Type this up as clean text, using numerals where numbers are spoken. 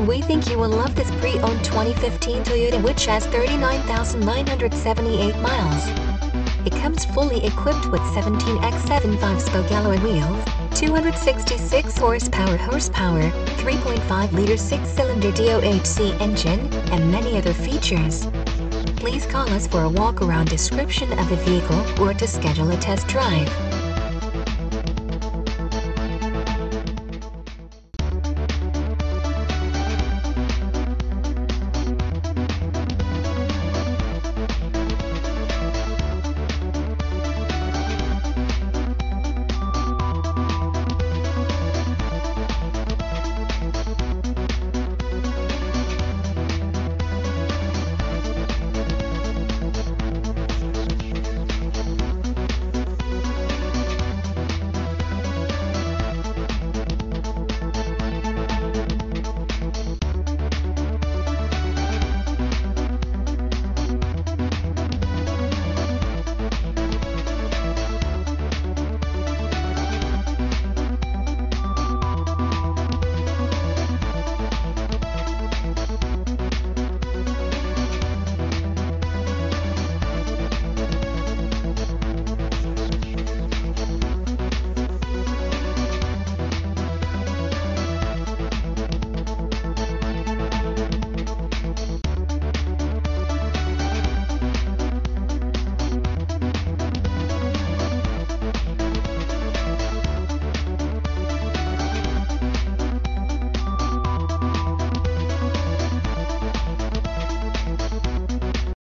We think you will love this pre-owned 2015 Toyota, which has 39,978 miles. It comes fully equipped with 17x7 5-spoke alloy wheels, 266 horsepower, 3.5-liter 6-cylinder DOHC engine, and many other features. Please call us for a walk-around description of the vehicle or to schedule a test drive.